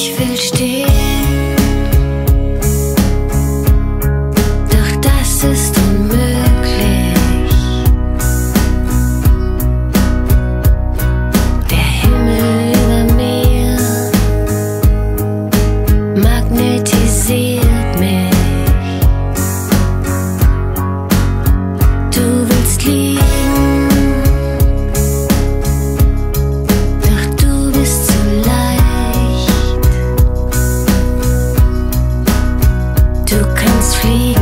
Ich will stehen, doch das ist unmöglich. Der Himmel über mir magnetisiert mich. Du willst liegen, doch du bist zu leicht. Du kannst fliegen,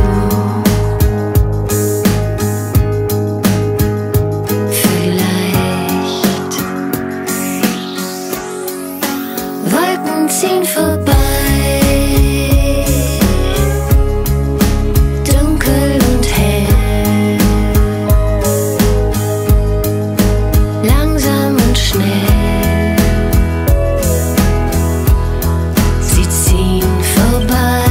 vielleicht. Wolken ziehen vorbei, dunkel und hell, langsam und schnell. Sie ziehen vorbei,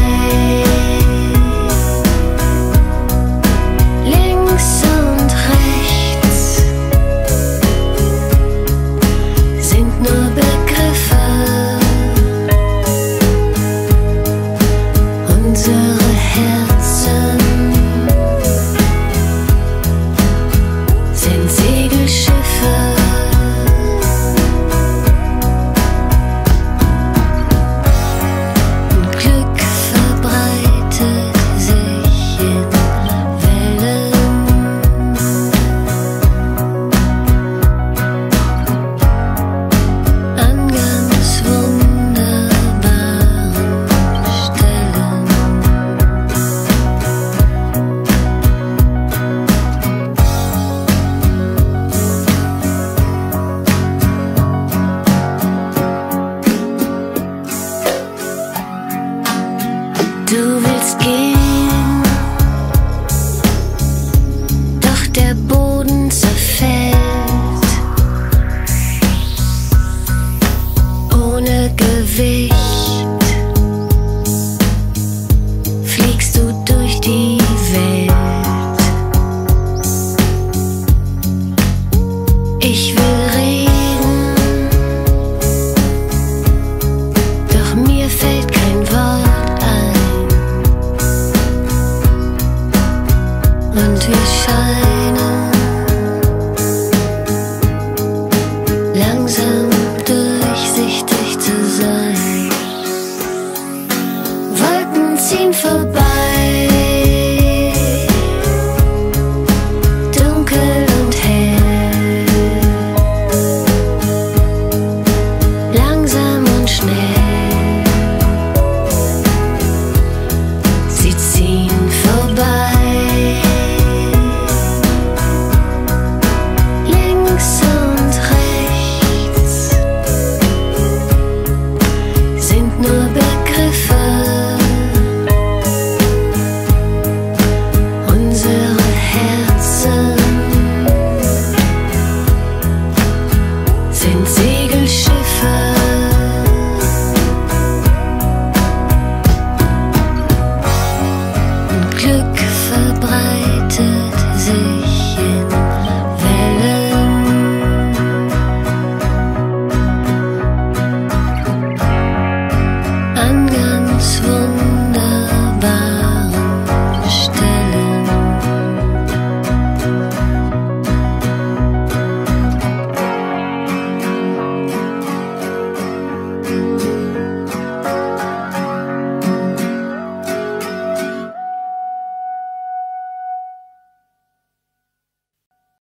links und rechts sind nur Begriffe. Unsere Herzen sind Segelschiffe. Und Glück verbreitet sich in Wellen. An ganz wunderbaren Stellen. Du willst gehen, doch der Boden zerfällt. Ohne Gewicht fliegst du durch die Welt. Ich will reden, doch mir fällt kein Wort ein. Und wir scheinen langsam durchsichtig zu sein. Wolken ziehen vorbei,